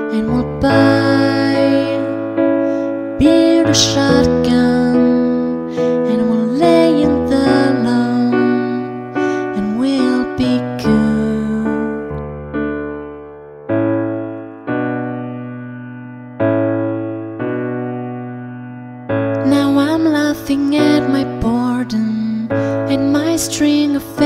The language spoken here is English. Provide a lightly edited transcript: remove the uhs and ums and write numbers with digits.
and we'll buy beer to shotgun, and we'll lay in the lawn, and we'll be good. Now I'm laughing at my boredom and my string of